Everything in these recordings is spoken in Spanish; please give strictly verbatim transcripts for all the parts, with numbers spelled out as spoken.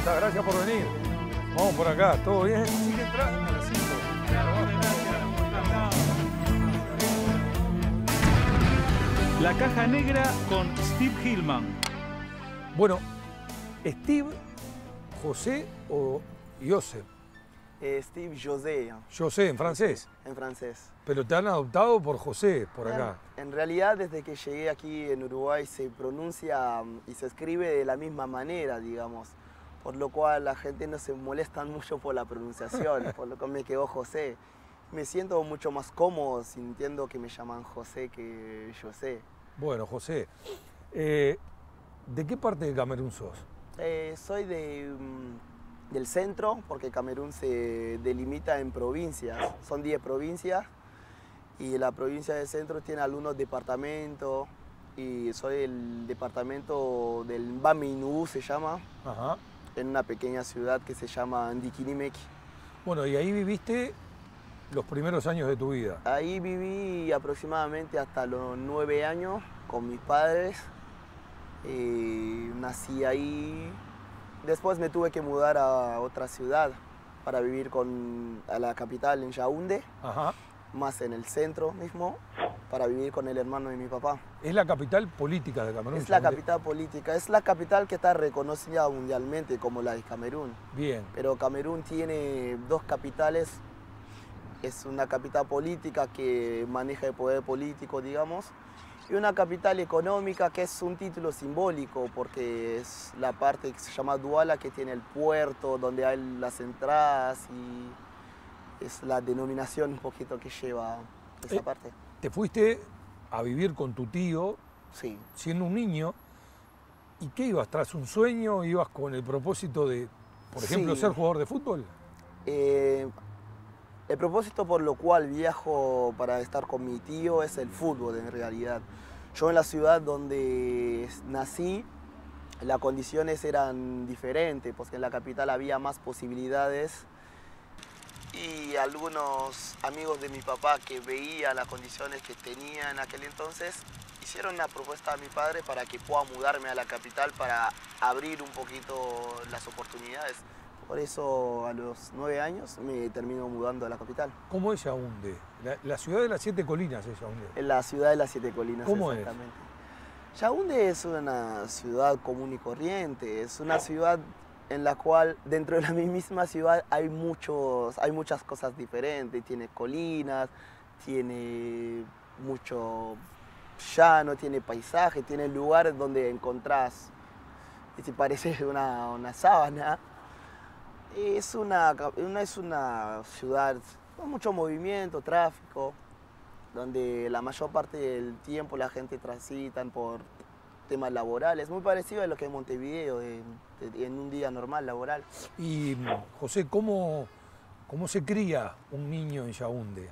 estás? Gracias por venir. Vamos por acá, ¿todo bien? Sí, que entras a las cinco. La caja negra con Steve Hillman. Bueno, Steve, José o José. Eh, Steve José. José, en francés. En francés. Pero te han adoptado por José, por acá. En, en realidad, desde que llegué aquí en Uruguay se pronuncia y se escribe de la misma manera, digamos. Por lo cual la gente no se molesta mucho por la pronunciación, por lo cual me quedó José. Me siento mucho más cómodo sintiendo que me llaman José que José. Bueno, José, eh, ¿de qué parte de Camerún sos? Eh, soy de, um, del centro, porque Camerún se delimita en provincias. Son diez provincias y la provincia del centro tiene algunos departamentos. Y soy del departamento del Bameinú, se llama. Ajá. En una pequeña ciudad que se llama Ndikinimeki. Bueno, y ahí viviste los primeros años de tu vida. Ahí viví aproximadamente hasta los nueve años con mis padres. Eh, nací ahí. Después me tuve que mudar a otra ciudad para vivir con, a la capital, en Yaoundé. Ajá. Más en el centro mismo, para vivir con el hermano de mi papá. Es la capital política de Camerún. Es la capital política, es la capital que está reconocida mundialmente como la de Camerún. Bien. Pero Camerún tiene dos capitales, es una capital política que maneja el poder político, digamos, y una capital económica que es un título simbólico porque es la parte que se llama Douala, que tiene el puerto, donde hay las entradas y es la denominación un poquito que lleva esa eh, parte. Te fuiste a vivir con tu tío, sí, siendo un niño, ¿y qué ibas? ¿Tras un sueño? ¿Ibas con el propósito de, por ejemplo, sí. ser jugador de fútbol? Eh, el propósito por lo cual viajo para estar con mi tío es el fútbol, en realidad. Yo en la ciudad donde nací, las condiciones eran diferentes, porque en la capital había más posibilidades. Y algunos amigos de mi papá que veían las condiciones que tenía en aquel entonces, hicieron una propuesta a mi padre para que pueda mudarme a la capital para abrir un poquito las oportunidades. Por eso a los nueve años me termino mudando a la capital. ¿Cómo es Yaoundé? La, la ciudad de las siete colinas es Yaoundé. En la ciudad de las siete colinas, ¿Cómo exactamente. Es? Yaoundé es una ciudad común y corriente, es una ciudad en la cual dentro de la misma ciudad hay, muchos, hay muchas cosas diferentes. Tiene colinas, tiene mucho llano, tiene paisaje, tiene lugares donde encontrás, y si parece una, una sábana. Es una, una, es una ciudad con mucho movimiento, tráfico, donde la mayor parte del tiempo la gente transita por temas laborales, muy parecido a lo que es Montevideo en, en un día normal laboral. Y José, ¿cómo, cómo se cría un niño en Yaoundé?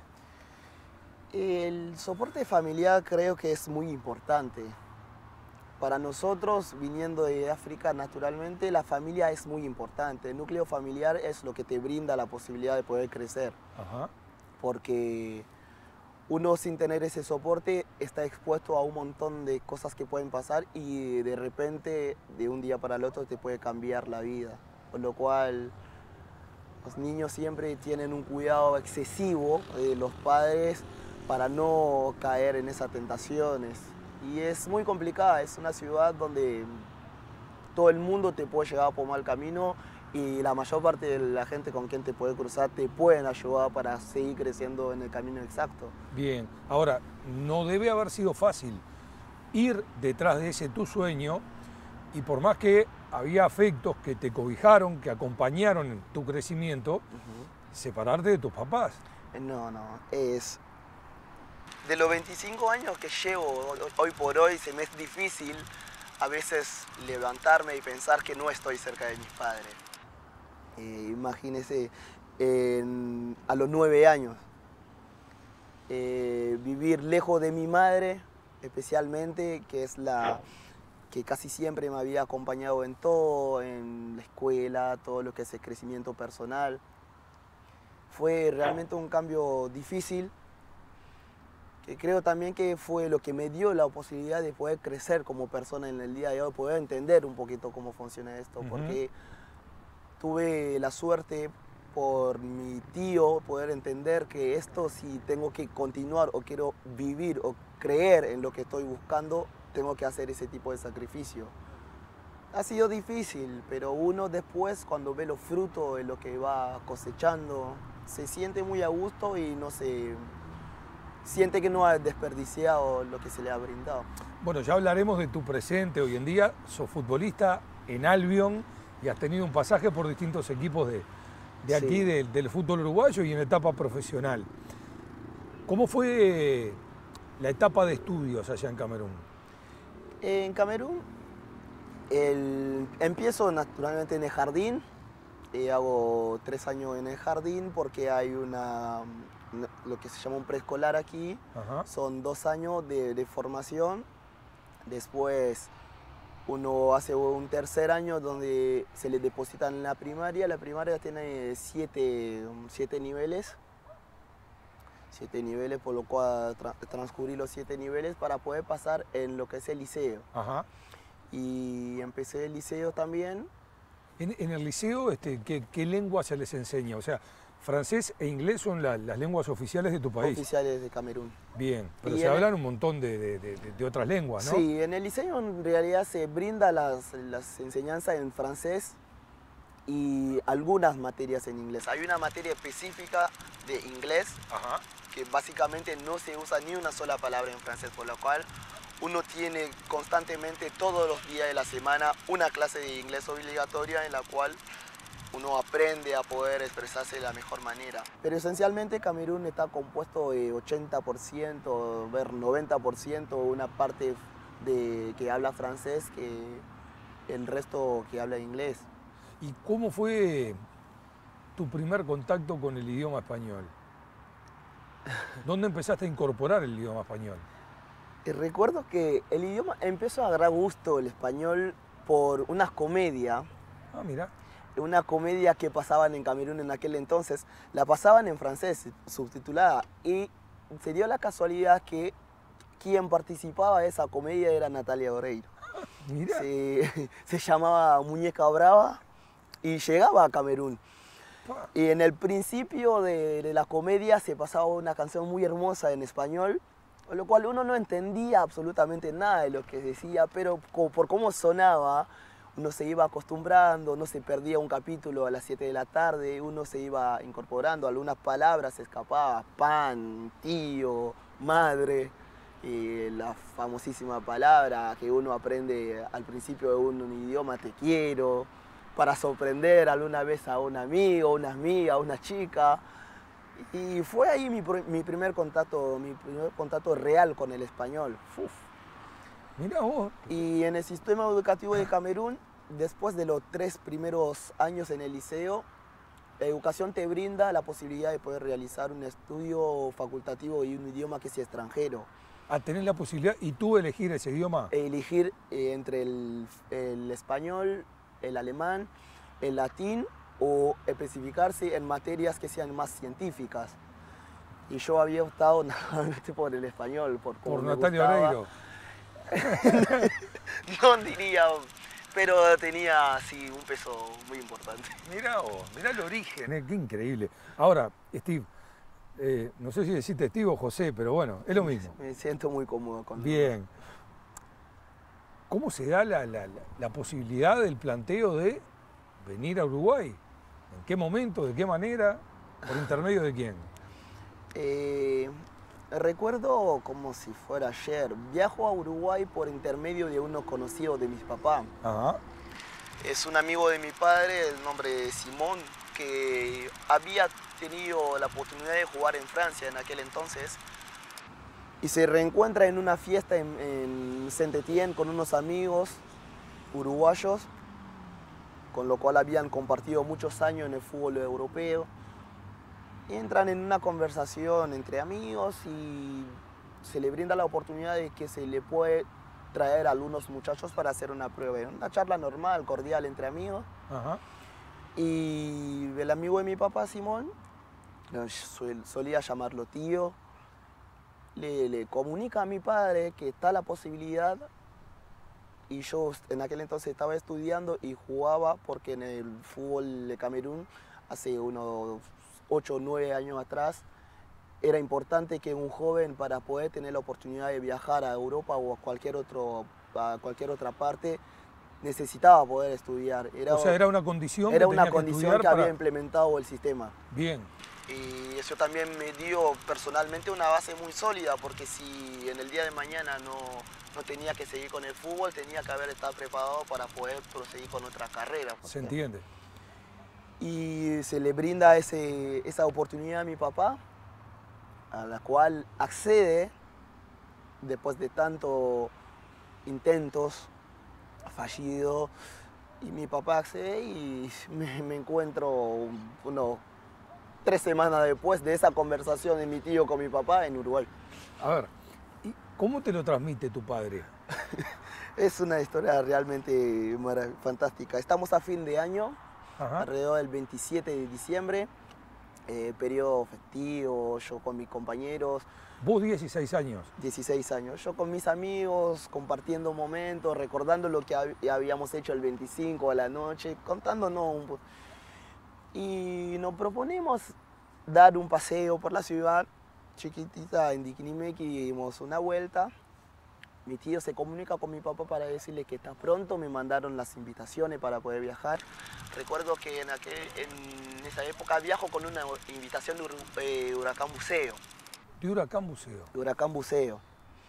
El soporte familiar creo que es muy importante. Para nosotros, viniendo de África, naturalmente la familia es muy importante. El núcleo familiar es lo que te brinda la posibilidad de poder crecer. Ajá. Porque uno sin tener ese soporte está expuesto a un montón de cosas que pueden pasar y de repente, de un día para el otro, te puede cambiar la vida. Por lo cual, los niños siempre tienen un cuidado excesivo de los padres para no caer en esas tentaciones. Y es muy complicada, es una ciudad donde todo el mundo te puede llevar por mal camino y la mayor parte de la gente con quien te puede cruzar te pueden ayudar para seguir creciendo en el camino exacto. Bien, ahora, no debe haber sido fácil ir detrás de ese tu sueño y por más que había afectos que te cobijaron, que acompañaron en tu crecimiento, uh-huh. separarte de tus papás. No, no, es... De los veinticinco años que llevo hoy por hoy, se me es difícil a veces levantarme y pensar que no estoy cerca de mis padres. Eh, imagínese, eh, a los nueve años, eh, vivir lejos de mi madre, especialmente, que es la que casi siempre me había acompañado en todo, en la escuela, todo lo que es el crecimiento personal. Fue realmente un cambio difícil, que creo también que fue lo que me dio la posibilidad de poder crecer como persona en el día de hoy, poder entender un poquito cómo funciona esto, uh-huh. porque tuve la suerte por mi tío poder entender que esto, si tengo que continuar o quiero vivir o creer en lo que estoy buscando, tengo que hacer ese tipo de sacrificio. Ha sido difícil, pero uno después, cuando ve los frutos de lo que va cosechando, se siente muy a gusto y no se siente que no ha desperdiciado lo que se le ha brindado. Bueno, ya hablaremos de tu presente. Hoy en día sos futbolista en Albion y has tenido un pasaje por distintos equipos de, de aquí, sí, del, del fútbol uruguayo y en etapa profesional. ¿Cómo fue la etapa de estudios allá en Camerún? En Camerún el, empiezo naturalmente en el jardín. Eh, hago tres años en el jardín porque hay una, lo que se llama un preescolar aquí. Ajá. Son dos años de, de formación. Después uno hace un tercer año donde se le deposita en la primaria. La primaria tiene siete, siete niveles. Siete niveles, por lo cual tra transcurrí los siete niveles para poder pasar en lo que es el liceo. Ajá. Y empecé el liceo también. En, en el liceo, este, ¿qué, ¿qué lengua se les enseña? O sea, francés e inglés son la, las lenguas oficiales de tu país. Oficiales de Camerún. Bien, pero y se hablan el... un montón de, de, de, de otras lenguas, ¿no? Sí, en el liceo en realidad se brinda las, las enseñanzas en francés y algunas materias en inglés. Hay una materia específica de inglés. Ajá. Que básicamente no se usa ni una sola palabra en francés, por lo cual uno tiene constantemente todos los días de la semana una clase de inglés obligatoria en la cual uno aprende a poder expresarse de la mejor manera. Pero esencialmente Camerún está compuesto de ochenta por ciento, ver noventa por ciento, una parte de, que habla francés, que el resto que habla inglés. ¿Y cómo fue tu primer contacto con el idioma español? ¿Dónde empezaste a incorporar el idioma español? Y recuerdo que el idioma empezó a agarrar gusto el español por unas comedias. Ah, mira. Una comedia que pasaban en Camerún en aquel entonces, la pasaban en francés, subtitulada. Y se dio la casualidad que quien participaba de esa comedia era Natalia Oreiro. Mira. Se, se llamaba Muñeca Brava y llegaba a Camerún. Y en el principio de, de la comedia se pasaba una canción muy hermosa en español, con lo cual uno no entendía absolutamente nada de lo que decía, pero por cómo sonaba, uno se iba acostumbrando, no se perdía un capítulo a las siete de la tarde, uno se iba incorporando, algunas palabras se escapaban, pan, tío, madre, y la famosísima palabra que uno aprende al principio de un, un idioma, te quiero, para sorprender alguna vez a un amigo, una amiga, una chica. Y fue ahí mi, mi primer contacto, mi primer contacto real con el español. Uf. Mira vos. Y en el sistema educativo de Camerún, después de los tres primeros años en el liceo, la educación te brinda la posibilidad de poder realizar un estudio facultativo y un idioma que sea extranjero. A tener la posibilidad, ¿y tú elegir ese idioma? Elegir eh, entre el, el español, el alemán, el latín o especificarse en materias que sean más científicas. Y yo había optado naturalmente por el español, por cómo Por me Natalia gustaba. Oreiro. No diría, pero tenía sí un peso muy importante. Mirá vos, mirá el origen, eh, qué increíble. Ahora, Steve, eh, no sé si deciste Steve o José, pero bueno, es lo mismo. Me siento muy cómodo con Bien. ¿Cómo se da la, la, la posibilidad del planteo de venir a Uruguay? ¿En qué momento? ¿De qué manera? ¿Por intermedio de quién? Eh, recuerdo como si fuera ayer. Viajo a Uruguay por intermedio de uno conocido de mis papás. Ajá. Es un amigo de mi padre, el nombre de Simón, que había tenido la oportunidad de jugar en Francia en aquel entonces. Y se reencuentra en una fiesta en, en Saint-Étienne con unos amigos uruguayos, con lo cual habían compartido muchos años en el fútbol europeo. Y entran en una conversación entre amigos y se le brinda la oportunidad de que se le puede traer a algunos muchachos para hacer una prueba. Una charla normal, cordial entre amigos. Ajá. Y el amigo de mi papá, Simón, solía llamarlo tío, Le, le comunica a mi padre que está la posibilidad y yo en aquel entonces estaba estudiando y jugaba porque en el fútbol de Camerún, hace unos ocho o nueve años atrás, era importante que un joven, para poder tener la oportunidad de viajar a Europa o a cualquier, otro, a cualquier otra parte, necesitaba poder estudiar. Era, o sea, era una condición era que una tenía condición que, que para... había implementado el sistema. Bien. Y eso también me dio personalmente una base muy sólida, porque si en el día de mañana no, no tenía que seguir con el fútbol, tenía que haber estado preparado para poder proseguir con otra carrera. Se entiende. Y se le brinda ese, esa oportunidad a mi papá, a la cual accede después de tantos intentos fallidos, y mi papá accede y me, me encuentro unos tres semanas después de esa conversación de mi tío con mi papá en Uruguay. A ver, ¿y cómo te lo transmite tu padre? Es una historia realmente fantástica. Estamos a fin de año, Ajá. alrededor del veintisiete de diciembre, eh, periodo festivo, yo con mis compañeros. Vos dieciséis años. dieciséis años. Yo con mis amigos, compartiendo momentos, recordando lo que hab habíamos hecho el veinticinco a la noche, contándonos un poco. Y nos proponemos dar un paseo por la ciudad chiquitita en Diquinimequi, y dimos una vuelta. Mi tío se comunica con mi papá para decirle que está pronto, me mandaron las invitaciones para poder viajar. Recuerdo que en, aquel, en esa época viajo con una invitación de eh, Huracán Buceo. De Huracán Buceo. De Huracán Buceo.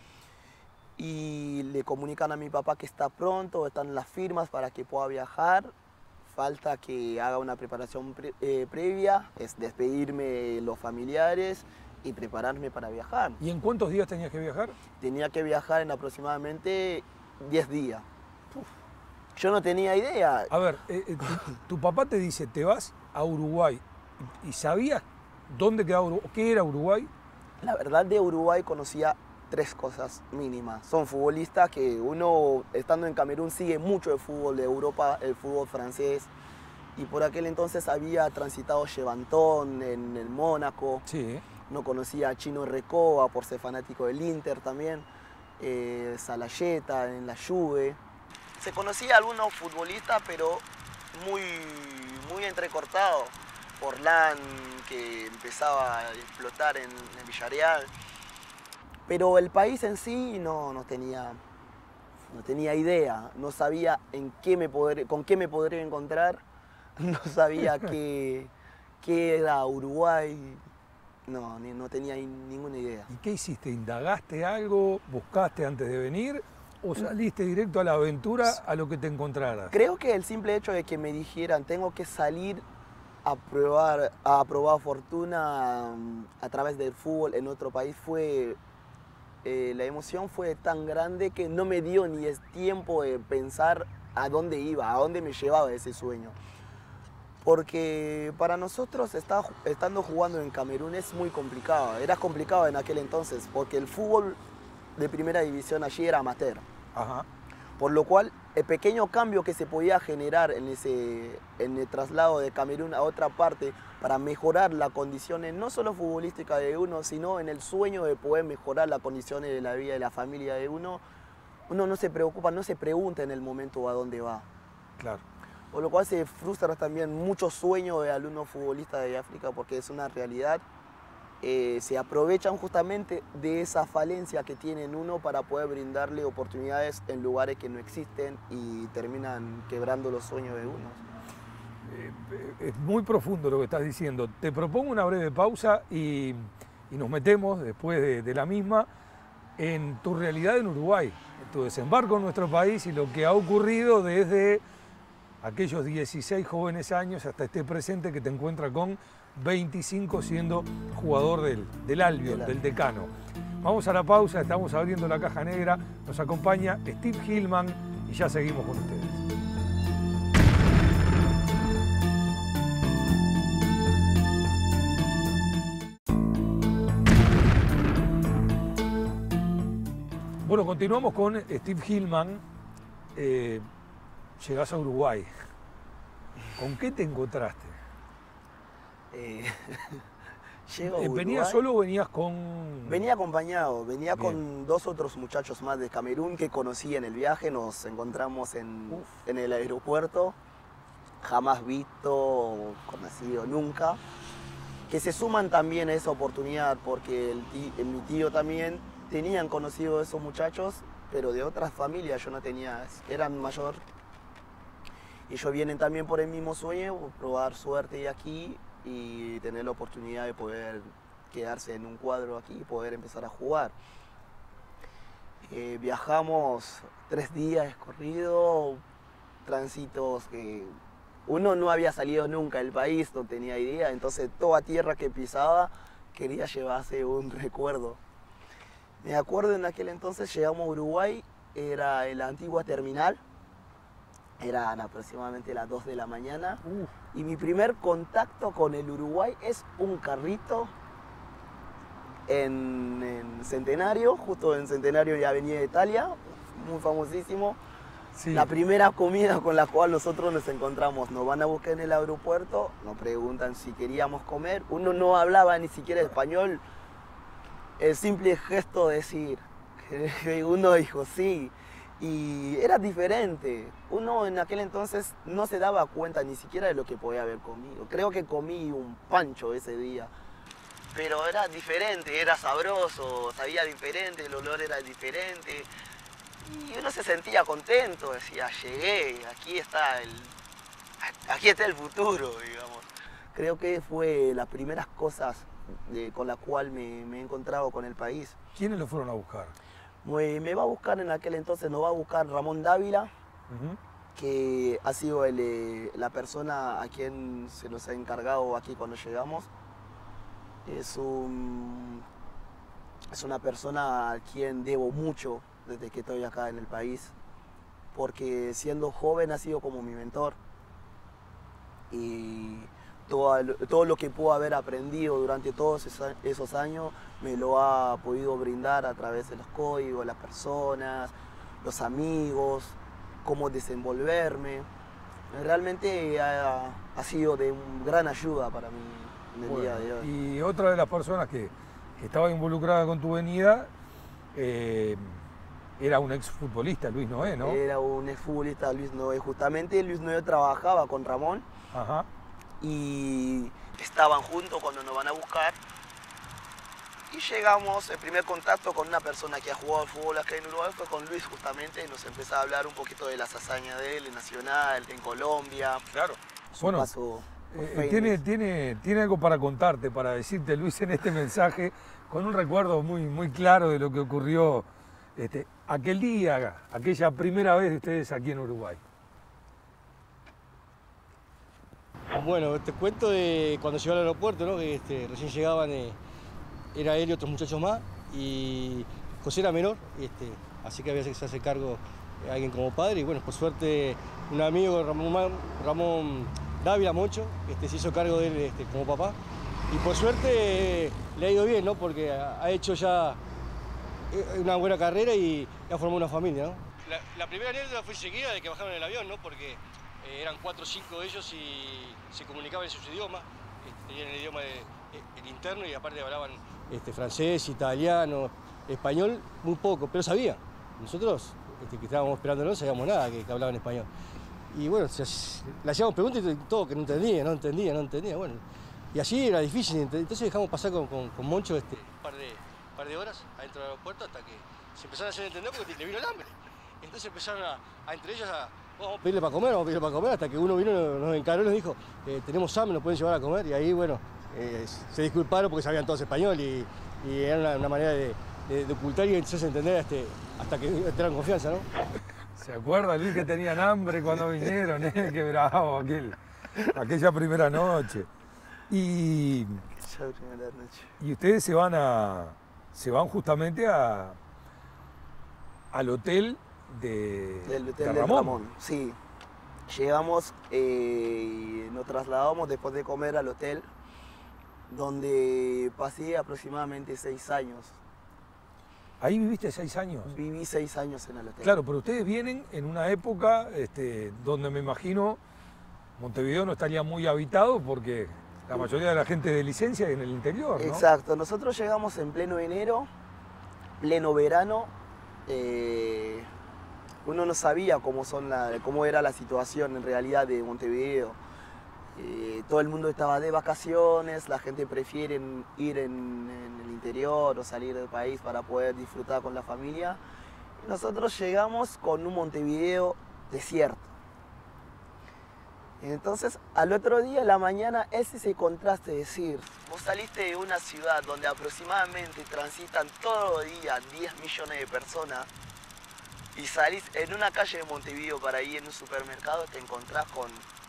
Y le comunican a mi papá que está pronto, están las firmas para que pueda viajar. Falta que haga una preparación pre eh, previa, es despedirme de los familiares y prepararme para viajar. ¿Y en cuántos días tenías que viajar? Tenía que viajar en aproximadamente diez días. Uf. Yo no tenía idea. A ver, eh, eh, tu, tu papá te dice, te vas a Uruguay, ¿y sabías dónde quedaba Uruguay? ¿Qué era Uruguay? La verdad, de Uruguay conocía tres cosas mínimas. Son futbolistas que uno, estando en Camerún, sigue mucho el fútbol de Europa, el fútbol francés. Y por aquel entonces había transitado Chevantón en el Mónaco. Sí. No conocía a Chino Recoba por ser fanático del Inter también. Eh, Salayeta en la Juve. Se conocía a algunos futbolistas, pero muy, muy entrecortados. Forlán, que empezaba a explotar en, en Villarreal. Pero el país en sí no, no, tenía, no tenía idea, no sabía en qué me poder, con qué me podría encontrar, no sabía qué, qué era Uruguay, no, ni, no tenía ninguna idea. ¿Y qué hiciste? ¿Indagaste algo? ¿Buscaste antes de venir? ¿O saliste directo a la aventura a lo que te encontraras? Creo que el simple hecho de que me dijeran tengo que salir a probar, a probar fortuna a través del fútbol en otro país fue... Eh, la emoción fue tan grande que no me dio ni el tiempo de pensar a dónde iba, a dónde me llevaba ese sueño. Porque para nosotros, está, estando jugando en Camerún, es muy complicado. Era complicado en aquel entonces, porque el fútbol de primera división allí era amateur. Ajá. Por lo cual, el pequeño cambio que se podía generar en, ese, en el traslado de Camerún a otra parte para mejorar las condiciones, no solo futbolísticas de uno, sino en el sueño de poder mejorar las condiciones de la vida de la familia de uno, uno no se preocupa, no se pregunta en el momento a dónde va. Claro. Por lo cual se frustra también muchos sueños de algunos futbolistas de África, porque es una realidad. Eh, se aprovechan justamente de esa falencia que tienen uno para poder brindarle oportunidades en lugares que no existen y terminan quebrando los sueños de uno. Eh, es muy profundo lo que estás diciendo. Te propongo una breve pausa y, y nos metemos después de, de la misma en tu realidad en Uruguay, tu desembarco en nuestro país y lo que ha ocurrido desde aquellos dieciséis jóvenes años hasta este presente que te encuentra con veinticinco siendo jugador del, del Albion, del Decano. Vamos a la pausa, estamos abriendo la caja negra, nos acompaña Steve Hillman y ya seguimos con ustedes. Bueno, continuamos con Steve Hillman. Eh, llegás a Uruguay. ¿Con qué te encontraste? Eh, Llego a Eh, ¿Venías Uruguay. solo o venías con...? Venía acompañado, venía Bien. con dos otros muchachos más de Camerún que conocí en el viaje, nos encontramos en, Uf. en el aeropuerto, jamás visto o conocido nunca, que se suman también a esa oportunidad porque el tí- eh, mi tío también tenían conocido a esos muchachos, pero de otras familias yo no tenía, eran mayor. Y ellos vienen también por el mismo sueño, probar suerte aquí y tener la oportunidad de poder quedarse en un cuadro aquí y poder empezar a jugar. Eh, viajamos tres días corrido, tránsitos que uno no había salido nunca del país, no tenía idea, entonces toda tierra que pisaba quería llevarse un recuerdo. Me acuerdo en aquel entonces llegamos a Uruguay, era en la antigua terminal, eran aproximadamente las dos de la mañana. Uf. Y mi primer contacto con el Uruguay es un carrito en, en Centenario, justo en Centenario y Avenida Italia, muy famosísimo. Sí. La primera comida con la cual nosotros nos encontramos, nos van a buscar en el aeropuerto, nos preguntan si queríamos comer. Uno no hablaba ni siquiera español, el simple gesto de decir, uno dijo sí. Y era diferente. Uno en aquel entonces no se daba cuenta ni siquiera de lo que podía haber comido. Creo que comí un pancho ese día. Pero era diferente, era sabroso, sabía diferente, el olor era diferente. Y uno se sentía contento, decía, llegué, aquí está el, aquí está el futuro, digamos. Creo que fue las primeras cosas de- con las cuales me, me he encontrado con el país. ¿Quiénes lo fueron a buscar? Me, me va a buscar en aquel entonces, nos va a buscar Ramón Dávila, Ujú. que ha sido el, eh, la persona a quien se nos ha encargado aquí cuando llegamos. Es, un, es una persona a quien debo mucho desde que estoy acá en el país, porque siendo joven ha sido como mi mentor. Y todo, todo lo que pudo haber aprendido durante todos esos, esos años me lo ha podido brindar a través de los códigos, las personas, los amigos, cómo desenvolverme. Realmente ha, ha sido de un gran ayuda para mí en el Bueno, día de hoy. y otra de las personas que, que estaba involucrada con tu venida eh, era un exfutbolista, Luis Noé, ¿no? Era un exfutbolista, Luis Noé. Justamente Luis Noé trabajaba con Ramón Ajá. y estaban juntos cuando nos van a buscar. Y llegamos, el primer contacto con una persona que ha jugado al fútbol acá en Uruguay fue con Luis justamente, y nos empezó a hablar un poquito de las hazañas de él en Nacional, en Colombia. Claro. Su Bueno, paso por Eh, Fénix. tiene, tiene, tiene algo para contarte, para decirte, Luis, en este mensaje, con un recuerdo muy, muy claro de lo que ocurrió este, aquel día, aquella primera vez de ustedes aquí en Uruguay. Bueno, te cuento de cuando llegó al aeropuerto, ¿no? Que este, recién llegaban, eh, era él y otros muchachos más, y José era menor, este, así que había que hacerse cargo de alguien como padre, y bueno, por suerte un amigo, Ramón, Ma- Ramón Dávila Moncho, este, se hizo cargo de él este, como papá, y por suerte eh, le ha ido bien, ¿no? Porque ha, ha hecho ya eh, una buena carrera y ha formado una familia, ¿no? La, la primera anécdota fue enseguida de que bajaron el avión, ¿no? Porque eh, eran cuatro o cinco de ellos y se comunicaban en sus idiomas, este, tenían el idioma de, el interno y aparte hablaban este, francés, italiano, español, muy poco, pero sabían. Nosotros, este, que estábamos esperando, no sabíamos nada que, que hablaban español. Y bueno, se, le hacíamos preguntas y todo que no entendía, no entendía, no entendía, bueno. Y así era difícil, entonces dejamos pasar con, con, con Moncho este, un par de, un par de horas adentro del aeropuerto hasta que se empezaron a hacer entender porque le vino el hambre. Entonces empezaron a, a entre ellos a, vamos a pedirle para comer, vamos a pedirle para comer, hasta que uno vino, nos encaró y nos dijo, eh, tenemos hambre, nos pueden llevar a comer, y ahí, bueno, eh, se disculparon porque sabían todos español y, y era una, una manera de, de, de ocultar y hacerse entender este, hasta que entraran confianza, ¿no? ¿Se acuerda, Luis, que tenían hambre cuando vinieron? ¿Eh? Qué bravo aquel, aquella primera noche. Y, Ya primera noche. y ustedes se van a se van justamente a al hotel de, Del de hotel de Ramón. Ramón. Sí. Llegamos eh, y nos trasladamos después de comer al hotel, donde pasé aproximadamente seis años. Ahí viviste seis años. Viví seis años en el hotel. Claro, pero ustedes vienen en una época este, donde me imagino Montevideo no estaría muy habitado porque La mayoría de la gente de licencia en el interior, ¿no? Exacto, nosotros llegamos en pleno enero, pleno verano. Eh, uno no sabía cómo, son la, cómo era la situación en realidad de Montevideo. Eh, todo el mundo estaba de vacaciones, la gente prefiere ir en, en el interior o salir del país para poder disfrutar con la familia. Y nosotros llegamos con un Montevideo desierto. Entonces, al otro día, en la mañana, ese es el contraste, decir, vos saliste de una ciudad donde aproximadamente transitan todos los días diez millones de personas y salís en una calle de Montevideo para ir en un supermercado, te encontrás con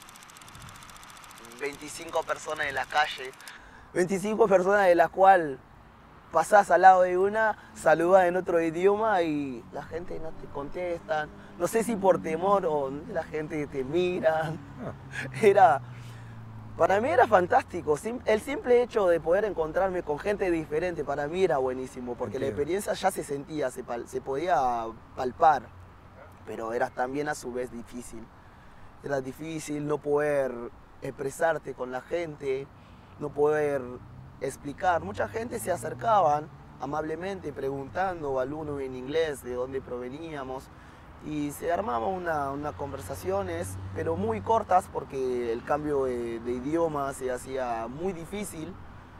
veinticinco personas en la calle, veinticinco personas de las cuales pasás al lado de una, saludás en otro idioma y la gente no te contesta. No sé si por temor o la gente te mira. Era, para mí era fantástico. El simple hecho de poder encontrarme con gente diferente para mí era buenísimo, porque Entiendo. La experiencia ya se sentía, se, pal, se podía palpar, pero era también a su vez difícil. Era difícil no poder expresarte con la gente, no poder explicar. Mucha gente se acercaban amablemente preguntando, algunos en inglés, de dónde proveníamos, y se armaban una, unas conversaciones, pero muy cortas porque el cambio de, de idioma se hacía muy difícil,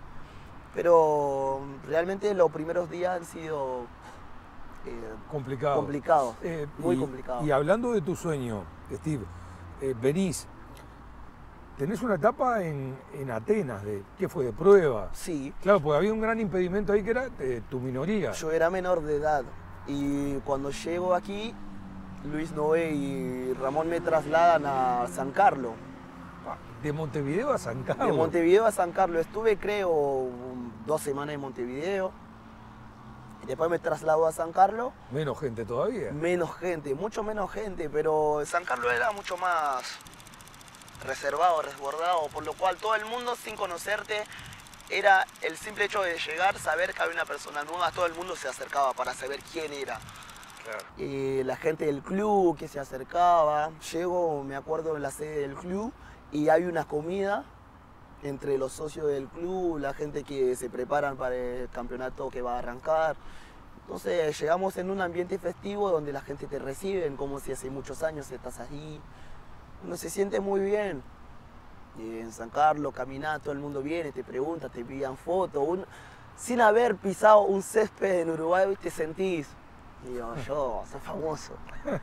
pero realmente los primeros días han sido eh, Complicado. complicados, eh, muy y, complicados. Y hablando de tu sueño, Steve, eh, venís, tenés una etapa en, en Atenas, de, ¿qué fue? ¿De prueba? Sí. Claro, porque había un gran impedimento ahí que era eh, tu minoría. Yo era menor de edad y cuando llego aquí, Luis Noé y Ramón me trasladan a San Carlos. ¿De Montevideo a San Carlos? De Montevideo a San Carlos. Estuve, creo, dos semanas en Montevideo. Y después me trasladó a San Carlos. Menos gente todavía. Menos gente, mucho menos gente, pero San Carlos era mucho más reservado, resguardado, por lo cual todo el mundo, sin conocerte, era el simple hecho de llegar, saber que había una persona nueva, todo el mundo se acercaba para saber quién era. Claro. Eh, la gente del club que se acercaba. Llego, me acuerdo, en la sede del club y hay una comida entre los socios del club, la gente que se preparan para el campeonato que va a arrancar. Entonces llegamos en un ambiente festivo donde la gente te recibe como si hace muchos años estás ahí. Uno se siente muy bien. Y en San Carlos, caminás, todo el mundo viene, te pregunta, te piden fotos. Un... Sin haber pisado un césped en Uruguay, te sentís. Y yo, yo, soy famoso.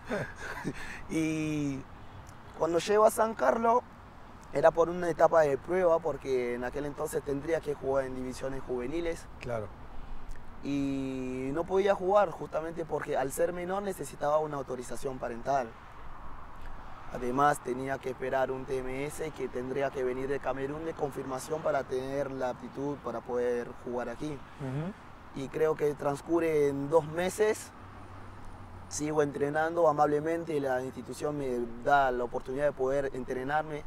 Y cuando llego a San Carlos, era por una etapa de prueba, porque en aquel entonces tendría que jugar en divisiones juveniles. Claro. Y no podía jugar justamente porque al ser menor necesitaba una autorización parental. Además tenía que esperar un T M S que tendría que venir de Camerún de confirmación para tener la aptitud para poder jugar aquí. Uh-huh. Y creo que transcurre en dos meses. Sigo entrenando amablemente, la institución me da la oportunidad de poder entrenarme.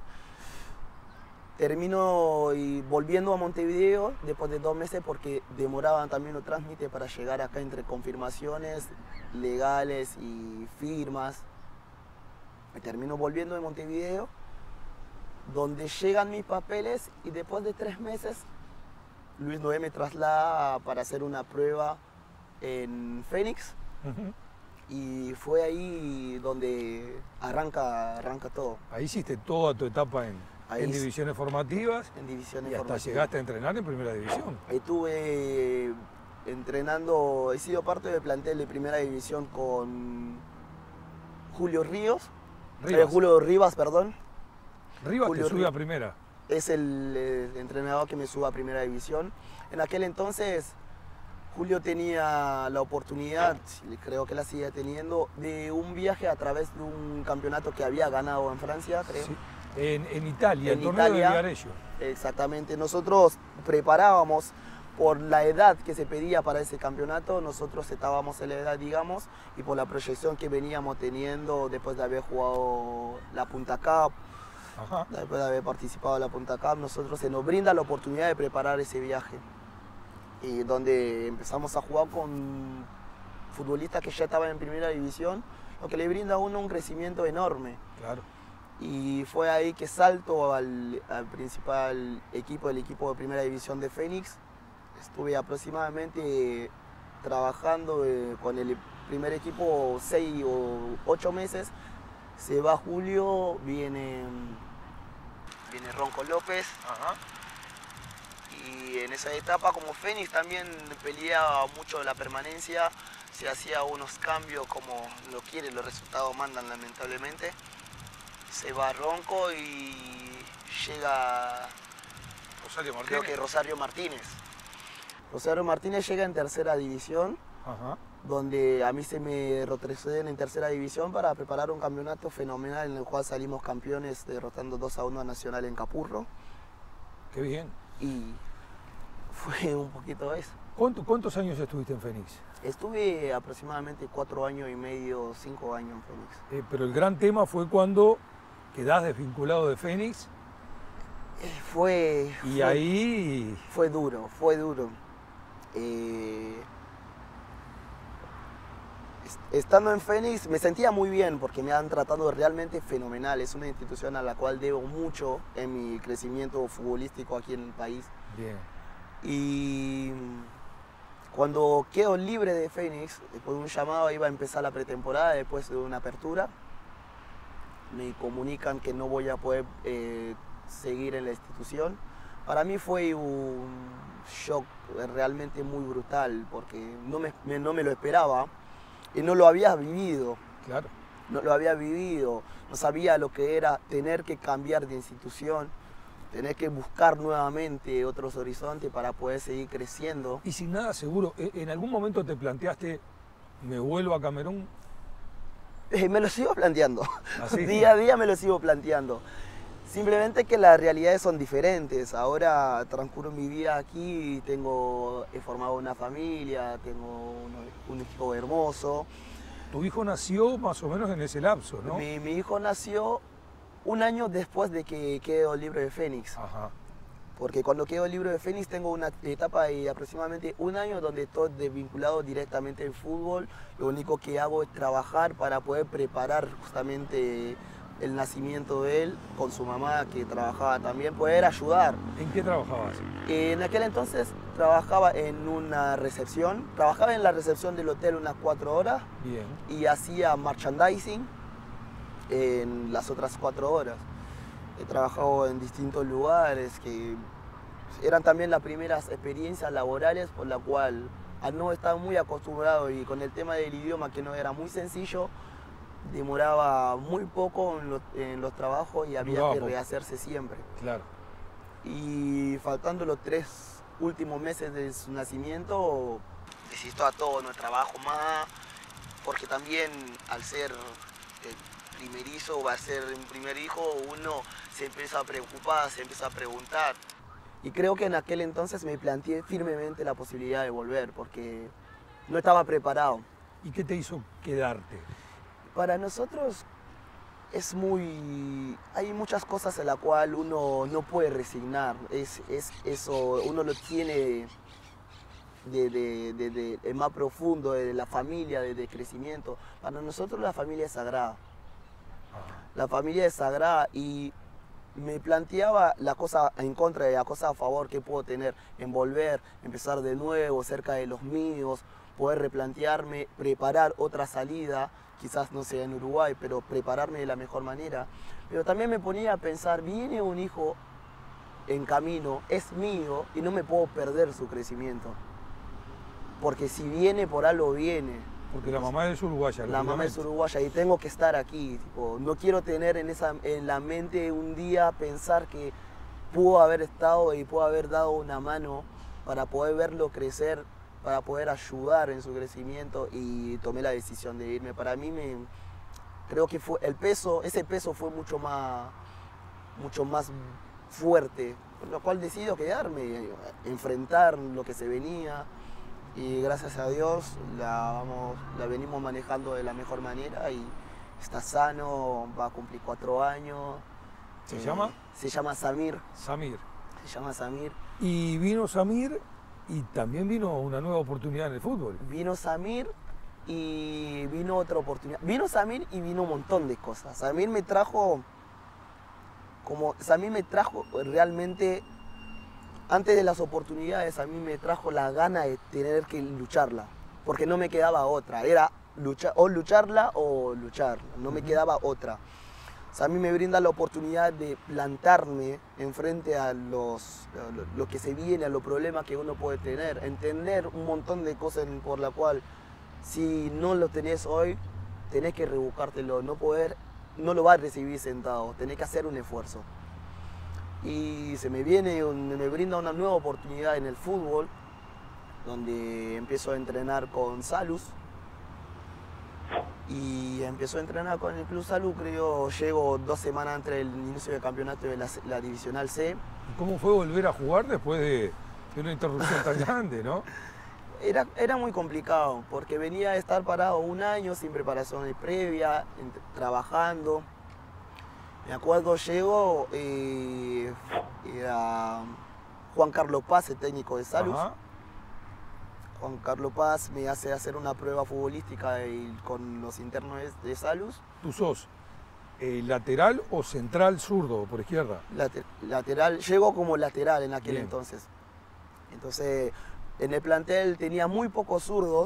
Termino y volviendo a Montevideo después de dos meses porque demoraban también los trámites para llegar acá entre confirmaciones legales y firmas. Me termino volviendo de Montevideo, donde llegan mis papeles y después de tres meses Luis Noé me traslada para hacer una prueba en Fénix. Uh-huh. Y fue ahí donde arranca, arranca todo. Ahí hiciste toda tu etapa en, en divisiones formativas. En divisiones y hasta formativas. Llegaste a entrenar en primera división. Estuve entrenando, he sido parte del plantel de primera división con Julio Ríos. Eh, Julio Rivas, perdón. Rivas Julio te sube Rivas. a primera. Es el, el entrenador que me sube a primera división. En aquel entonces Julio tenía la oportunidad, creo que la sigue teniendo, de un viaje a través de un campeonato que había ganado en Francia, creo. Sí. En, en Italia, en el torneo Italia, de Viareggio. Exactamente. Nosotros preparábamos por la edad que se pedía para ese campeonato, nosotros estábamos en la edad, digamos, y por la proyección que veníamos teniendo después de haber jugado la Punta Cup, Ajá. después de haber participado en la Punta Cup, nosotros se nos brinda la oportunidad de preparar ese viaje. Y donde empezamos a jugar con futbolistas que ya estaban en primera división, lo que le brinda a uno un crecimiento enorme. Claro. Y fue ahí que salto al, al principal equipo, el equipo de primera división de Fénix. Estuve aproximadamente trabajando eh, con el primer equipo seis o ocho meses. Se va Julio, viene, viene Ronco López. Ajá. Y en esa etapa como Fénix también peleaba mucho la permanencia. Se hacía unos cambios como lo quiere, los resultados mandan lamentablemente. Se va Ronco y llega Rosario Martínez. creo que Rosario Martínez. Rosario Martínez llega en tercera división, Ajá. donde a mí se me retroceden en tercera división para preparar un campeonato fenomenal en el cual salimos campeones derrotando dos a uno a Nacional en Capurro. Qué bien. Y fue un poquito eso. ¿Cuánto- ¿Cuántos años estuviste en Fénix? Estuve aproximadamente cuatro años y medio, cinco años en Fénix. Eh, pero el gran tema fue cuando quedás desvinculado de Fénix Eh, Fue, y fue, ahí fue duro, fue duro. Eh, est- estando en Fénix me sentía muy bien porque me han tratado realmente fenomenal. Es una institución a la cual debo mucho en mi crecimiento futbolístico aquí en el país. bien. Y cuando quedo libre de Fénix, después de un llamado iba a empezar la pretemporada, después de una apertura, me comunican que no voy a poder eh, seguir en la institución. Para mí fue un shock realmente muy brutal porque no me, me- no me lo esperaba y no lo había vivido, Claro. no lo había vivido, no sabía lo que era tener que cambiar de institución, tener que buscar nuevamente otros horizontes para poder seguir creciendo. Y sin nada seguro, ¿e- ¿en algún momento te planteaste, me vuelvo a Camerún? Eh, me lo sigo planteando, ¿Así? día a día me lo sigo planteando. Simplemente que las realidades son diferentes. Ahora transcurro mi vida aquí, tengo, he formado una familia, tengo un, un hijo hermoso. Tu hijo nació más o menos en ese lapso, ¿no? Mi, mi hijo nació un año después de que quedo libre de Fénix. Ajá. Porque cuando quedo libre de Fénix tengo una etapa de aproximadamente un año donde estoy desvinculado directamente del fútbol. Lo único que hago es trabajar para poder preparar justamente el nacimiento de él con su mamá que trabajaba también, poder ayudar. ¿En qué trabajabas? En aquel entonces trabajaba en una recepción, trabajaba en la recepción del hotel unas cuatro horas Bien. y hacía merchandising en las otras cuatro horas. He trabajado en distintos lugares que eran también las primeras experiencias laborales por la cual al no estar muy acostumbrado y con el tema del idioma que no era muy sencillo, demoraba muy poco en los, en los trabajos y había Duraba que poco. rehacerse siempre. Claro. Y faltando los tres últimos meses de su nacimiento, desisto a todo, no trabajo más, porque también al ser el primerizo, va a ser un primer hijo, uno se empieza a preocupar, se empieza a preguntar. Y creo que en aquel entonces me planteé firmemente la posibilidad de volver, porque no estaba preparado. ¿Y qué te hizo quedarte? Para nosotros es muy... hay muchas cosas en las cuales uno no puede resignar. Es, es eso, uno lo tiene de, de, de, de- de más profundo, de la familia, de, de crecimiento. Para nosotros la familia es sagrada. La familia es sagrada y me planteaba la cosa en contra y la cosa a favor que puedo tener en volver, empezar de nuevo cerca de los míos, poder replantearme, preparar otra salida, quizás no sea en Uruguay, pero prepararme de la mejor manera. Pero también me ponía a pensar, viene un hijo en camino, es mío y no me puedo perder su crecimiento. Porque si viene, por algo viene. Porque la mamá es uruguaya. La mamá es lógicamente. uruguaya y tengo que estar aquí. Tipo, no quiero tener en, esa, en la mente un día pensar que pudo haber estado y pudo haber dado una mano para poder verlo crecer, para poder ayudar en su crecimiento y tomé la decisión de irme. Para mí me, creo que fue el peso, ese peso fue mucho más, mucho más fuerte, por lo cual decido quedarme, enfrentar lo que se venía. Y gracias a Dios la, vamos, la venimos manejando de la mejor manera y está sano, va a cumplir cuatro años. ¿Se Eh, llama? Se llama Samir, Samir. se llama Samir. Y vino Samir y también vino una nueva oportunidad en el fútbol. Vino Samir y vino otra oportunidad. Vino Samir y vino un montón de cosas. Samir me trajo como, o sea, a mí me trajo realmente, antes de las oportunidades, a mí me trajo la gana de tener que lucharla, porque no me quedaba otra, era luchar, o lucharla o luchar, no me quedaba otra. O sea, a mí me brinda la oportunidad de plantarme enfrente a los, a lo, lo que se viene, a los problemas que uno puede tener, entender un montón de cosas por la cual si no lo tenés hoy, tenés que rebuscártelo, no poder, no lo vas a recibir sentado, tenés que hacer un esfuerzo. Y se me viene, un, me brinda una nueva oportunidad en el fútbol, donde empiezo a entrenar con Salus. Y empezó a entrenar con el Club Salud, creo, llego dos semanas antes del inicio del campeonato de la, la Divisional C. ¿Cómo fue volver a jugar después de, de una interrupción tan grande, no? Era, era muy complicado, porque venía de estar parado un año sin preparación previa, en, trabajando. Me acuerdo, llego, eh, era Juan Carlos Paz, el técnico de Salud. Ajá. Juan Carlos Paz me hace hacer una prueba futbolística y, con los internos de, de Salus. ¿Tú sos eh, lateral o central zurdo por izquierda? Later, lateral, llego como lateral en aquel Bien. entonces. Entonces, en el plantel tenía muy pocos zurdos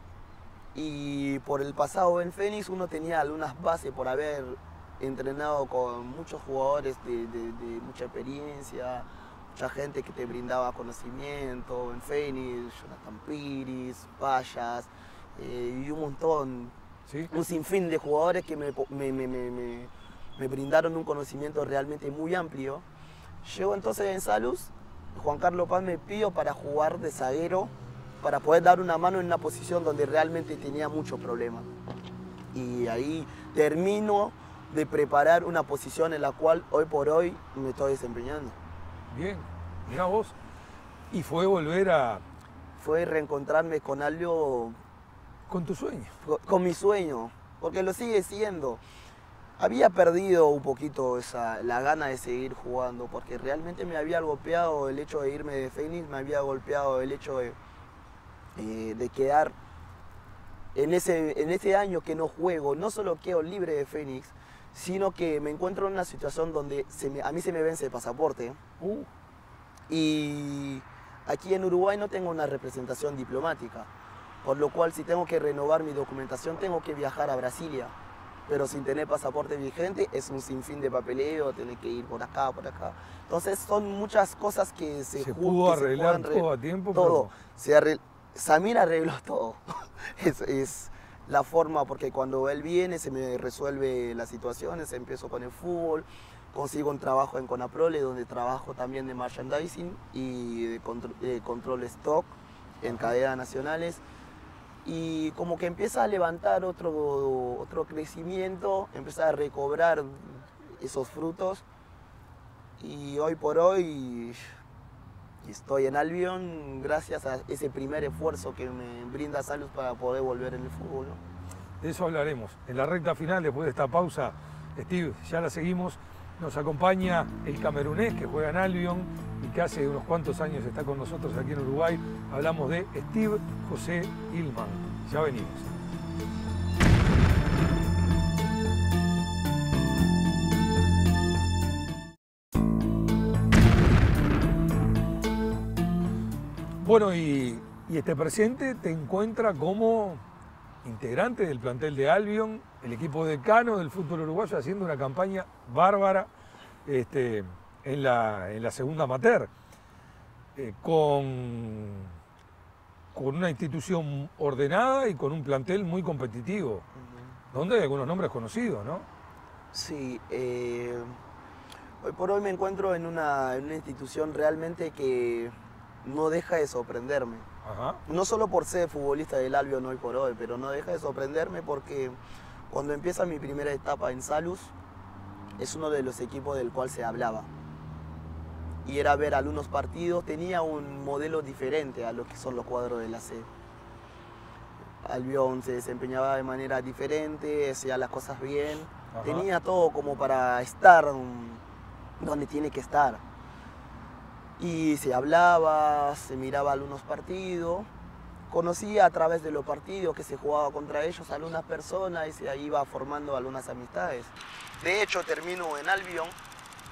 y por el pasado en Fénix uno tenía algunas bases por haber entrenado con muchos jugadores de, de, de mucha experiencia, mucha gente que te brindaba conocimiento, en Fénix, Jonathan Piris, Payas, eh, y un montón, ¿Sí? un sinfín de jugadores que me, me, me, me, me brindaron un conocimiento realmente muy amplio. Llego entonces en Salus, Juan Carlos Paz me pidió para jugar de zaguero, para poder dar una mano en una posición donde realmente tenía muchos problemas. Y ahí termino de preparar una posición en la cual hoy por hoy me estoy desempeñando. Bien, mirá vos. Y fue volver a... Fue reencontrarme con algo... Con tu sueño. Con, con mi sueño, porque lo sigue siendo. Había perdido un poquito esa, la gana de seguir jugando, porque realmente me había golpeado el hecho de irme de Fénix, me había golpeado el hecho de, eh, de quedar en ese, en ese año que no juego. No solo quedo libre de Fénix, sino que me encuentro en una situación donde se me, a mí se me vence el pasaporte. Uh. Y aquí en Uruguay no tengo una representación diplomática, por lo cual si tengo que renovar mi documentación tengo que viajar a Brasilia, pero sin tener pasaporte vigente es un sinfín de papeleo, tener que ir por acá, por acá. Entonces son muchas cosas que se, se pudo arreglar se todo a tiempo. Todo. Pero... Se arregl... Samir arregló todo. es, es la forma, porque cuando él viene se me resuelve las situaciones, empiezo con el fútbol, consigo un trabajo en Conaprole, donde trabajo también de merchandising y de, contro de control stock en Ajá. cadenas nacionales. Y como que empieza a levantar otro, otro crecimiento, empieza a recobrar esos frutos. Y hoy por hoy estoy en Albion gracias a ese primer esfuerzo que me brinda Salud para poder volver en el fútbol, ¿no? De eso hablaremos. En la recta final, después de esta pausa, Steve, ya la seguimos. Nos acompaña el camerunés que juega en Albion y que hace unos cuantos años está con nosotros aquí en Uruguay. Hablamos de Steve José Hillman. Ya venimos. Bueno, y, y este presente te encuentra como integrante del plantel de Albion, el equipo decano del fútbol uruguayo, haciendo una campaña bárbara este, en, la, en la segunda amateur, eh, con, con una institución ordenada y con un plantel muy competitivo, uh-huh. donde hay algunos nombres conocidos, ¿no? Sí, eh, hoy por hoy me encuentro en una, en una institución realmente que no deja de sorprenderme. Ajá. No solo por ser futbolista del Albion hoy por hoy, pero no deja de sorprenderme porque cuando empieza mi primera etapa en Salus, es uno de los equipos del cual se hablaba. Y era ver algunos partidos, tenía un modelo diferente a lo que son los cuadros de la C. Albion se desempeñaba de manera diferente, hacía las cosas bien, Ajá. tenía todo como para estar donde tiene que estar. Y se hablaba, se miraba algunos partidos, conocía a través de los partidos que se jugaba contra ellos a algunas personas y se iba formando algunas amistades. De hecho, termino en Albion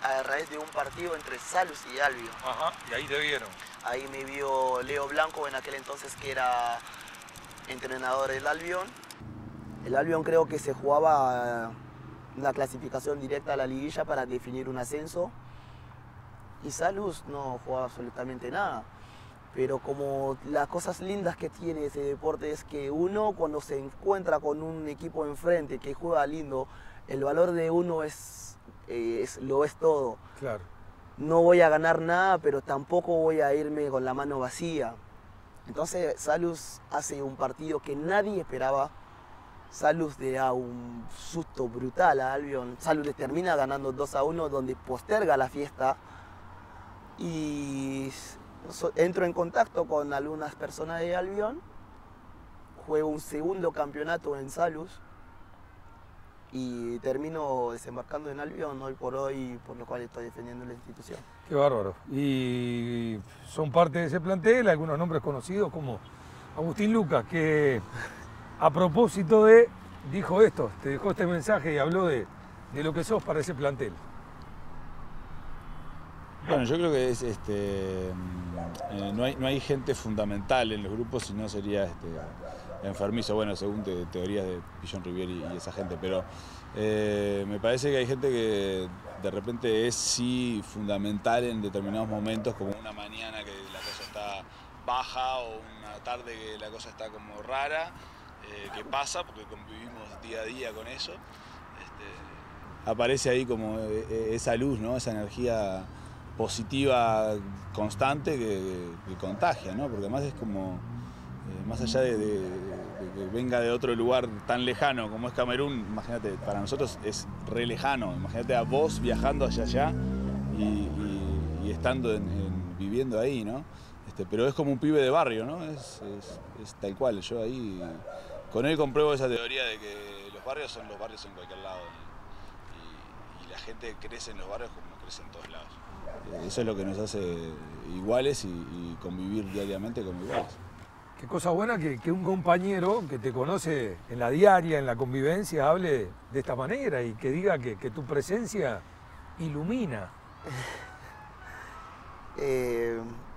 a raíz de un partido entre Salus y Albion. Ajá, y ahí te vieron. Ahí me vio Leo Blanco en aquel entonces, que era entrenador del Albion. El Albion creo que se jugaba la clasificación directa a la liguilla para definir un ascenso. Y Salus no jugaba absolutamente nada. Pero como las cosas lindas que tiene ese deporte es que uno, cuando se encuentra con un equipo enfrente que juega lindo, el valor de uno es, eh, es, lo es todo. Claro. No voy a ganar nada, pero tampoco voy a irme con la mano vacía. Entonces Salus hace un partido que nadie esperaba. Salus le da un susto brutal a Albion. Salus le termina ganando dos a uno, donde posterga la fiesta. Y entro en contacto con algunas personas de Albion. Juego un segundo campeonato en Salus. Y termino desembarcando en Albion hoy por hoy, por lo cual estoy defendiendo la institución. Qué bárbaro. Y son parte de ese plantel algunos nombres conocidos como Agustín Lucas, que a propósito de, dijo esto, te dejó este mensaje y habló de, de lo que sos para ese plantel. Bueno, yo creo que es, este, eh, no, hay, no hay gente fundamental en los grupos, si no sería este, enfermizo, bueno, según te, teorías de Pillon Rivieri y esa gente, pero eh, me parece que hay gente que de repente es sí fundamental en determinados momentos, como una mañana que la cosa está baja o una tarde que la cosa está como rara, eh, que pasa porque convivimos día a día con eso. Este, aparece ahí como esa luz, ¿no? Esa energía positiva constante que, que contagia, ¿no? Porque además es como, eh, más allá de, de, de que venga de otro lugar tan lejano como es Camerún, imagínate, para nosotros es re lejano, imagínate a vos viajando hacia allá y, y, y estando, en, en, viviendo ahí, ¿no? Este, pero es como un pibe de barrio, ¿no? Es, es, es tal cual, yo ahí, con él compruebo esa teoría de que los barrios son los barrios en cualquier lado y, y la gente crece en los barrios como crece en todos lados. Eso es lo que nos hace iguales y, y convivir diariamente como iguales. Qué cosa buena que, que un compañero que te conoce en la diaria, en la convivencia, hable de esta manera y que diga que, que tu presencia ilumina. Eh,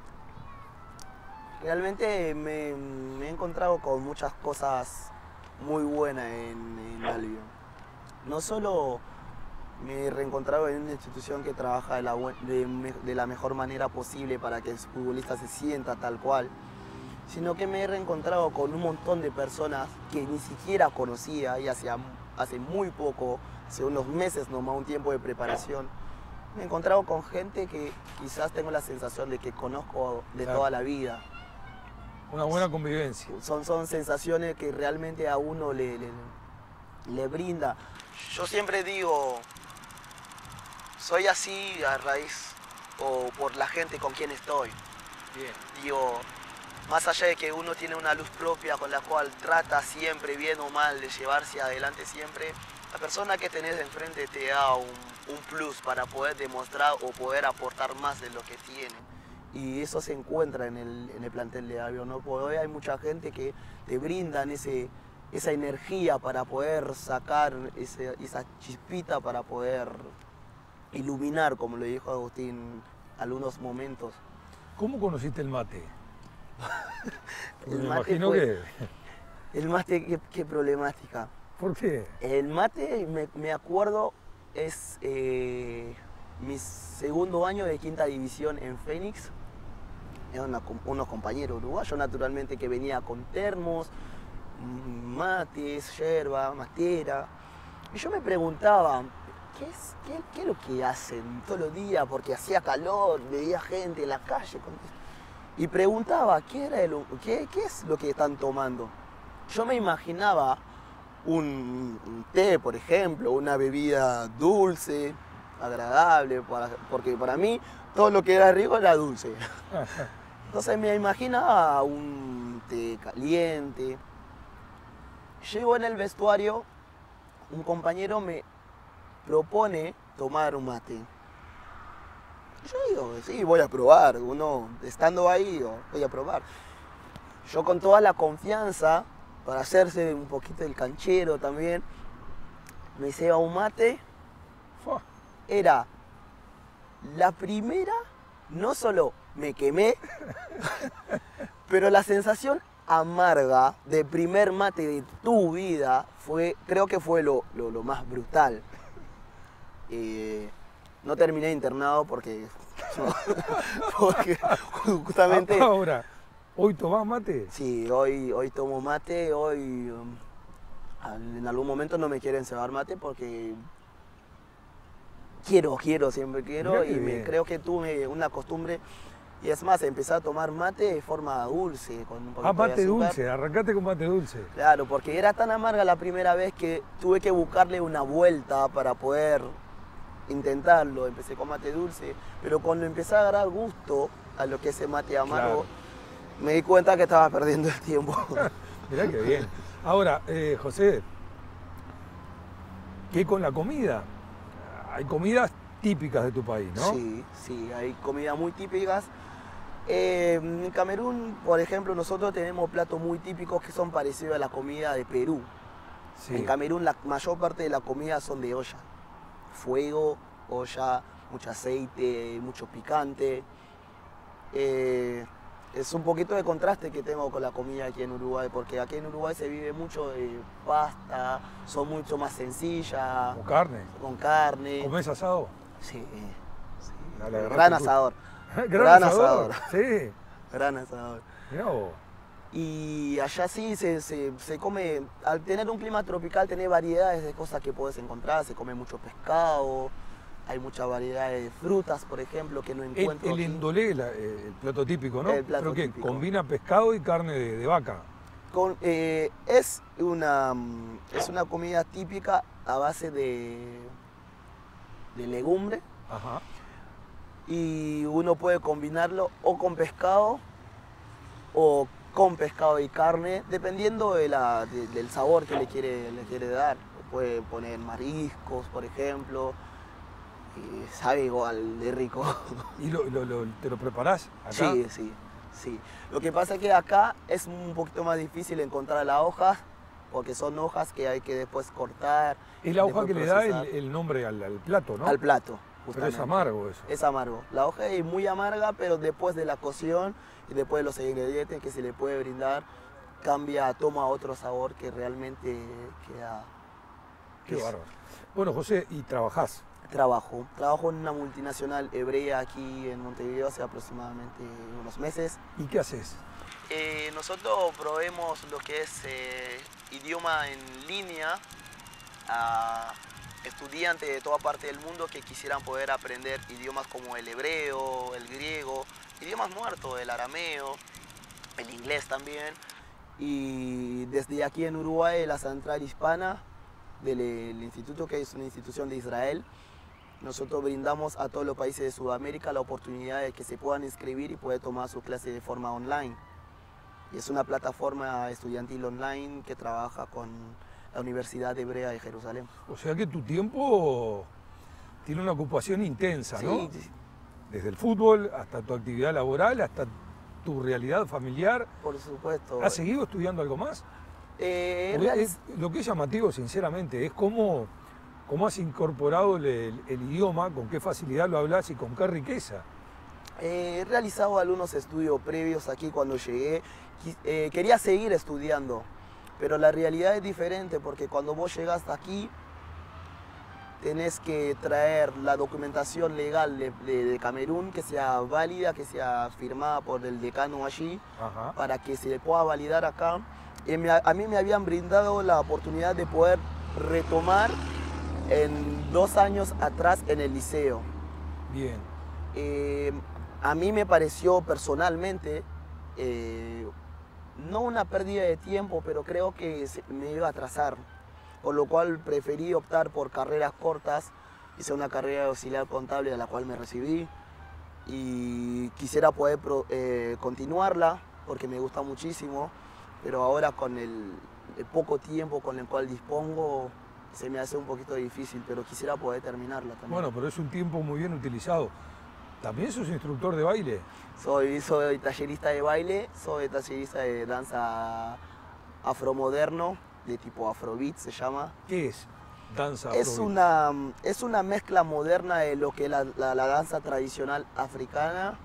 realmente me, me he encontrado con muchas cosas muy buenas en, en Albion. No solo me he reencontrado en una institución que trabaja de la, de, de la mejor manera posible para que el futbolista se sienta tal cual, sino que me he reencontrado con un montón de personas que ni siquiera conocía y hace, hace muy poco, hace unos meses nomás, un tiempo de preparación, me he encontrado con gente que quizás tengo la sensación de que conozco de claro. toda la vida. Una buena convivencia. Son, son sensaciones que realmente a uno le, le, le brinda. Yo siempre digo, soy así a raíz o por la gente con quien estoy. Bien. Digo, más allá de que uno tiene una luz propia con la cual trata siempre, bien o mal, de llevarse adelante siempre, la persona que tenés enfrente te da un, un plus para poder demostrar o poder aportar más de lo que tiene. Y eso se encuentra en el, en el plantel de Albion, ¿no? Porque hoy hay mucha gente que te brindan ese, esa energía para poder sacar ese, esa chispita para poder iluminar, como le dijo Agustín, algunos momentos. ¿Cómo conociste el mate? el Me mate imagino fue, que... El mate, qué, qué problemática. ¿Por qué? El mate, me, me acuerdo, es eh, mi segundo año de quinta división en Fénix. Eran una, unos compañeros uruguayos, naturalmente, que venía con termos, mates, yerba, matera. Y yo me preguntaba, ¿qué es, qué, qué es lo que hacen todos los días? Porque hacía calor, veía gente en la calle. Y preguntaba, ¿qué, era el, qué, qué es lo que están tomando? Yo me imaginaba un, un té, por ejemplo, una bebida dulce, agradable, para, porque para mí todo lo que era rico era dulce. Entonces me imaginaba un té caliente. Llego en el vestuario, un compañero me propone tomar un mate. Yo digo, sí, voy a probar. Uno, estando ahí, digo, voy a probar. Yo con toda la confianza, para hacerse un poquito el canchero también, me ceba un mate. Era La primera, no solo me quemé, pero la sensación amarga de primer mate de tu vida fue, creo que fue lo, lo, lo más brutal. Eh, no terminé internado porque, porque justamente... Ahora, ¿hoy tomás mate? Sí, hoy, hoy tomo mate, hoy um, en algún momento no me quieren cebar mate porque quiero, quiero, siempre quiero y me, creo que tuve una costumbre. Y es más, empecé a tomar mate de forma dulce. Con un poquito Ah, mate de azúcar. dulce, arrancate con mate dulce. Claro, porque era tan amarga la primera vez que tuve que buscarle una vuelta para poder intentarlo. Empecé con mate dulce, pero cuando empecé a agarrar gusto a lo que es el mate amargo, claro, me di cuenta que estaba perdiendo el tiempo. Mirá qué bien. Ahora, eh, José, ¿qué con la comida? Hay comidas típicas de tu país, ¿no? Sí, sí, hay comidas muy típicas. Eh, en Camerún, por ejemplo, nosotros tenemos platos muy típicos que son parecidos a la comida de Perú. Sí. En Camerún la mayor parte de la comida son de olla. Fuego, olla, mucho aceite, mucho picante. Eh, es un poquito de contraste que tengo con la comida aquí en Uruguay, porque aquí en Uruguay se vive mucho de pasta, son mucho más sencillas. ¿Con carne? Con carne. ¿Comés asado? Sí, sí. Dale, gran asador. ¿Gran, gran asador? asador. Sí. Gran asador. Mirá vos. Y allá sí se, se, se come, al tener un clima tropical, tenés variedades de cosas que puedes encontrar, se come mucho pescado, hay muchas variedades de frutas, por ejemplo, que no encuentro. El, el aquí. endolé, la, el plato típico, ¿no? El plato Pero que típico. combina pescado y carne de, de vaca. Con, eh, es, una, es una comida típica a base de, de legumbre. Ajá. Y uno puede combinarlo o con pescado o con pescado y carne, dependiendo de la, de, del sabor que le quiere, le quiere dar. Puede poner mariscos, por ejemplo, y sabe igual de rico. ¿Y lo, lo, lo, te lo preparás acá? Sí, sí, sí. Lo que pasa es que acá es un poquito más difícil encontrar las hojas, porque son hojas que hay que después cortar. Es la hoja que procesar. le da el, el nombre al, al plato, ¿no? Al plato. Pero es amargo eso. Es amargo. La hoja es muy amarga, pero después de la cocción y después de los ingredientes que se le puede brindar, cambia, toma otro sabor que realmente queda... Qué bárbaro. Bueno, José, ¿y trabajás? Trabajo. Trabajo en una multinacional hebrea aquí en Montevideo hace aproximadamente unos meses. ¿Y qué haces? Eh, nosotros proveemos lo que es eh, idioma en línea a estudiantes de toda parte del mundo que quisieran poder aprender idiomas como el hebreo, el griego, idiomas muertos, el arameo, el inglés también. Y desde aquí en Uruguay, la Central Hispana del el instituto, que es una institución de Israel, nosotros brindamos a todos los países de Sudamérica la oportunidad de que se puedan inscribir y poder tomar su clase de forma online. Y es una plataforma estudiantil online que trabaja con la Universidad Hebrea de Jerusalén. O sea que tu tiempo tiene una ocupación intensa, ¿no? Sí, sí. Desde el fútbol hasta tu actividad laboral, hasta tu realidad familiar. Por supuesto. ¿Has seguido estudiando algo más? Eh, Porque es, lo que es llamativo, sinceramente, es cómo, cómo has incorporado el, el, el idioma, con qué facilidad lo hablas y con qué riqueza. Eh, he realizado algunos estudios previos aquí cuando llegué. Eh, quería seguir estudiando, pero la realidad es diferente porque cuando vos llegas aquí tenés que traer la documentación legal de, de, de Camerún que sea válida, que sea firmada por el decano allí. Ajá. Para que se pueda validar acá. Y me, a mí me habían brindado la oportunidad de poder retomar en dos años atrás en el liceo. Bien. Eh, a mí me pareció personalmente, eh, no una pérdida de tiempo, pero creo que me iba a atrasar. Por lo cual preferí optar por carreras cortas. Hice una carrera de auxiliar contable de la cual me recibí. Y quisiera poder pro, eh, continuarla porque me gusta muchísimo. Pero ahora con el, el poco tiempo con el cual dispongo, se me hace un poquito difícil, pero quisiera poder terminarla también. Bueno, pero es un tiempo muy bien utilizado. ¿También sos instructor de baile? Soy, soy tallerista de baile, soy tallerista de danza afromoderno, de tipo afrobeat se llama. ¿Qué es? danza Es afrobeat? una, es una mezcla moderna de lo que es la, la- la danza tradicional africana,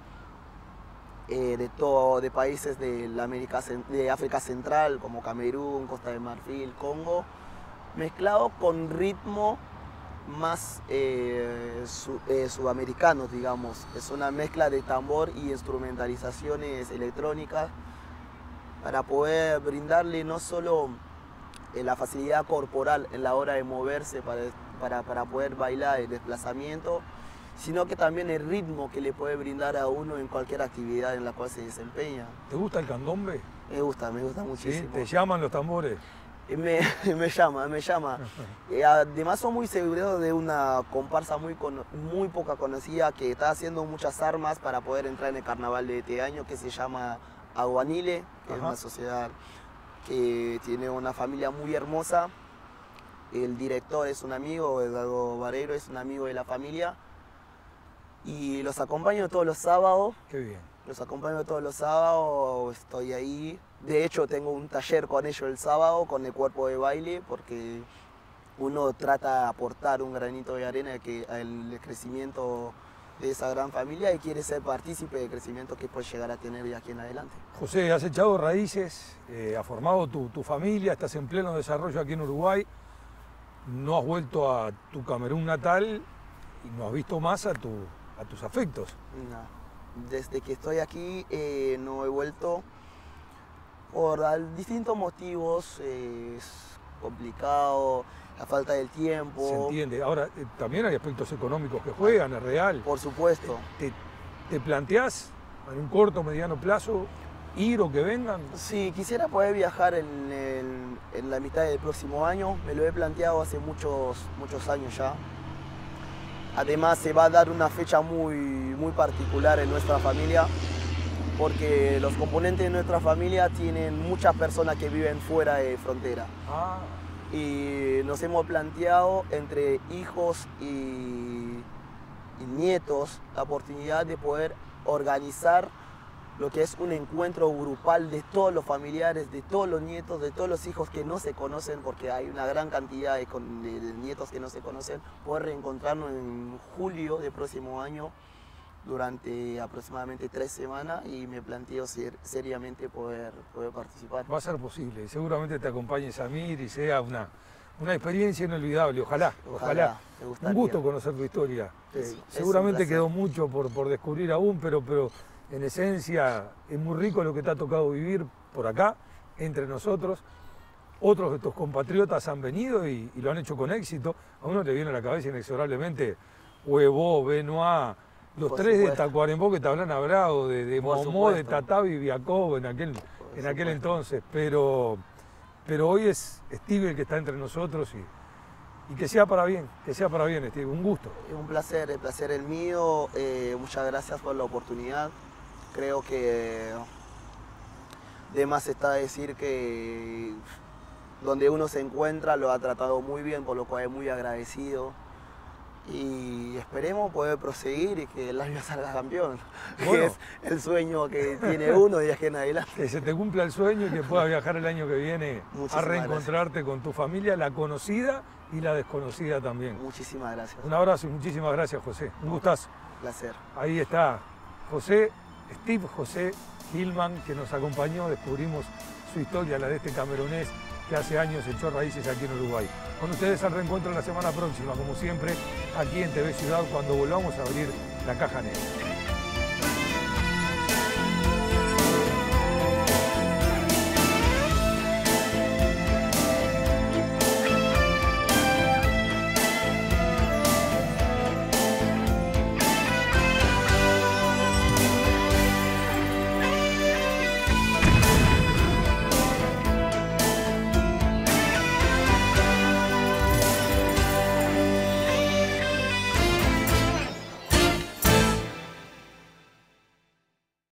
eh, de, todo, de países de, la América, cen- de África Central, como Camerún, Costa de Marfil, Congo, mezclado con ritmo más eh, su- eh, sudamericanos, digamos. Es una mezcla de tambor y instrumentalizaciones electrónicas para poder brindarle no solo eh, la facilidad corporal en la hora de moverse para, para, para poder bailar el desplazamiento, sino que también el ritmo que le puede brindar a uno en cualquier actividad en la cual se desempeña. ¿Te gusta el candombe? Me gusta, me gusta ¿Sí? muchísimo. ¿Te llaman los tambores? Y Me, me llama, me llama. Eh, además son muy seguros de una comparsa muy, cono- muy poca conocida que está haciendo muchas armas para poder entrar en el carnaval de este año, que se llama Aguanile, que es Ajá. una sociedad que tiene una familia muy hermosa. El director es un amigo, Eduardo Vareiro es un amigo de la familia. Y los acompaño todos los sábados. Qué bien. Los acompaño todos los sábados, estoy ahí. De hecho, tengo un taller con ellos el sábado, con el cuerpo de baile, porque uno trata de aportar un granito de arena que, al crecimiento de esa gran familia y quiere ser partícipe del crecimiento que puede llegar a tener de aquí en adelante. José, has echado raíces, eh, has formado tu, tu familia, estás en pleno desarrollo aquí en Uruguay, no has vuelto a tu Camerún natal y no has visto más a, tu, a tus afectos. No. Desde que estoy aquí eh, no he vuelto por al- distintos motivos, eh, es complicado, la falta del tiempo. Se entiende. Ahora, eh, también hay aspectos económicos que juegan, es real. Por supuesto. ¿Te, te planteás en un corto o mediano plazo ir o que vengan? Sí, quisiera poder viajar en, el- en la mitad del próximo año. Me lo he planteado hace muchos, muchos años ya. Además, se va a dar una fecha muy, muy particular en nuestra familia, porque los componentes de nuestra familia tienen muchas personas que viven fuera de frontera. Ah, Y nos hemos planteado entre hijos y, y nietos la oportunidad de poder organizar lo que es un encuentro grupal de todos los familiares, de todos los nietos, de todos los hijos que no se conocen, porque hay una gran cantidad de, con- de- de nietos que no se conocen, poder reencontrarnos en julio del próximo año durante aproximadamente tres semanas y me planteo ser- seriamente poder, poder participar. va a ser posible. Seguramente te acompañe Samir y sea una, una experiencia inolvidable. Ojalá, ojalá. Ojalá, me Un gustaría. gusto conocer tu historia. Es- Eh, es un seguramente placer. quedó mucho por, por descubrir aún, pero, pero en esencia es muy rico lo que te ha tocado vivir por acá, entre nosotros. Otros de tus compatriotas han venido y, y lo han hecho con éxito. A uno le viene a la cabeza inexorablemente Huevo, Benoit, los Por tres de supuesto. Tacuarembó que te habrán hablado, de, de Por Momó, de supuesto. Tatá y Viacó en aquel, en aquel supuesto. entonces. Pero, pero hoy es Steve el que está entre nosotros y, y que sea para bien, que sea para bien, Steve. Un gusto. Es un placer, el placer es mío. Eh, muchas gracias por la oportunidad. Creo que de más está decir que donde uno se encuentra lo ha tratado muy bien, por lo cual es muy agradecido. Y esperemos poder proseguir y que el año salga campeón, Bueno. que es el sueño que tiene uno de aquí en adelante. Que se te cumpla el sueño y que puedas viajar el año que viene a Muchísimas reencontrarte con tu familia, la conocida y la desconocida también. Muchísimas gracias. Un abrazo y muchísimas gracias, José. Un gustazo. Placer. Ahí está José, Steve José Hillman, que nos acompañó. Descubrimos su historia, la de este camerunés que hace años echó raíces aquí en Uruguay. Con ustedes al reencuentro la semana próxima, como siempre, aquí en T V Ciudad, cuando volvamos a abrir la caja negra.